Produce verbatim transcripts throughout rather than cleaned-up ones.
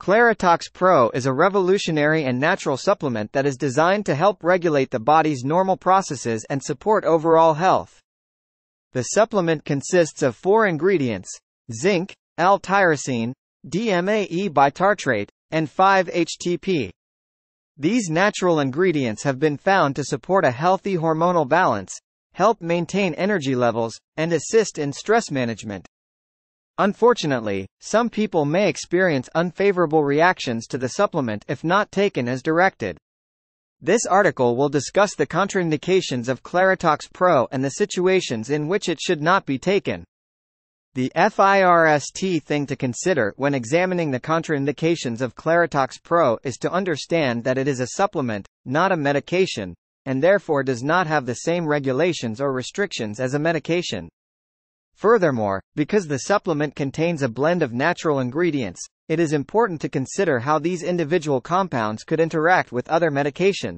Claritox Pro is a revolutionary and natural supplement that is designed to help regulate the body's normal processes and support overall health. The supplement consists of four ingredients: zinc, L-Tyrosine, D M A E Bitartrate, and five H T P. These natural ingredients have been found to support a healthy hormonal balance, help maintain energy levels, and assist in stress management. Unfortunately, some people may experience unfavorable reactions to the supplement if not taken as directed. This article will discuss the contraindications of Claritox Pro and the situations in which it should not be taken. The first thing to consider when examining the contraindications of Claritox Pro is to understand that it is a supplement, not a medication, and therefore does not have the same regulations or restrictions as a medication. Furthermore, because the supplement contains a blend of natural ingredients, it is important to consider how these individual compounds could interact with other medications.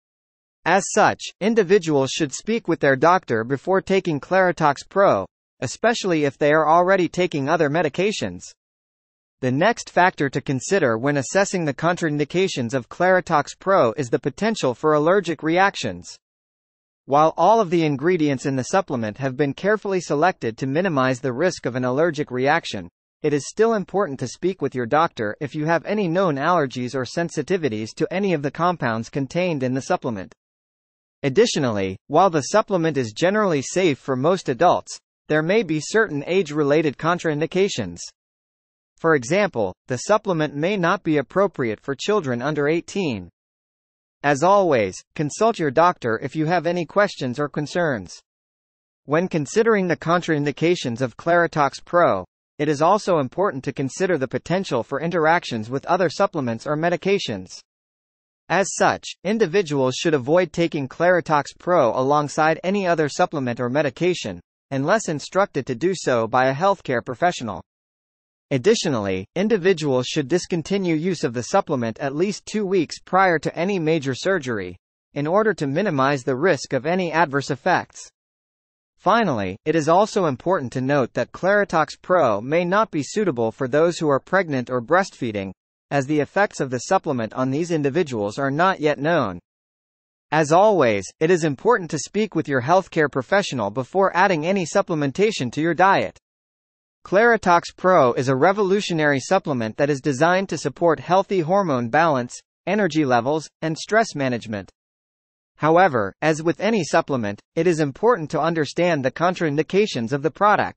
As such, individuals should speak with their doctor before taking Claritox Pro, especially if they are already taking other medications. The next factor to consider when assessing the contraindications of Claritox Pro is the potential for allergic reactions. While all of the ingredients in the supplement have been carefully selected to minimize the risk of an allergic reaction, it is still important to speak with your doctor if you have any known allergies or sensitivities to any of the compounds contained in the supplement. Additionally, while the supplement is generally safe for most adults, there may be certain age-related contraindications. For example, the supplement may not be appropriate for children under eighteen. As always, consult your doctor if you have any questions or concerns. When considering the contraindications of Claritox Pro, it is also important to consider the potential for interactions with other supplements or medications. As such, individuals should avoid taking Claritox Pro alongside any other supplement or medication, unless instructed to do so by a healthcare professional. Additionally, individuals should discontinue use of the supplement at least two weeks prior to any major surgery, in order to minimize the risk of any adverse effects. Finally, it is also important to note that Claritox Pro may not be suitable for those who are pregnant or breastfeeding, as the effects of the supplement on these individuals are not yet known. As always, it is important to speak with your healthcare professional before adding any supplementation to your diet. Claritox Pro is a revolutionary supplement that is designed to support healthy hormone balance, energy levels, and stress management. However, as with any supplement, it is important to understand the contraindications of the product.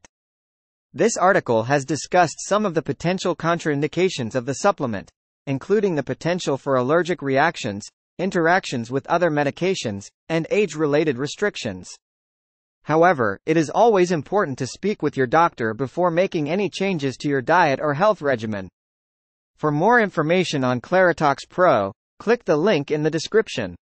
This article has discussed some of the potential contraindications of the supplement, including the potential for allergic reactions, interactions with other medications, and age-related restrictions. However, it is always important to speak with your doctor before making any changes to your diet or health regimen. For more information on Claritox Pro, click the link in the description.